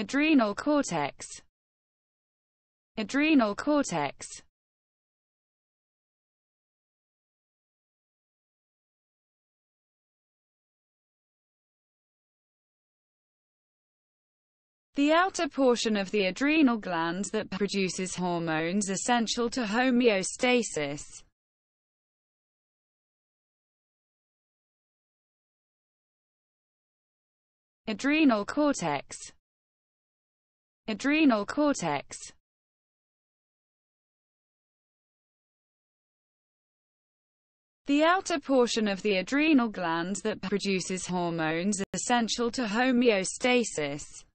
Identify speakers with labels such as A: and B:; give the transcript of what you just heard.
A: Adrenal cortex. Adrenal cortex. The outer portion of the adrenal glands that produces hormones essential to homeostasis. Adrenal cortex. Adrenal cortex. The outer portion of the adrenal glands that produces hormones essential to homeostasis.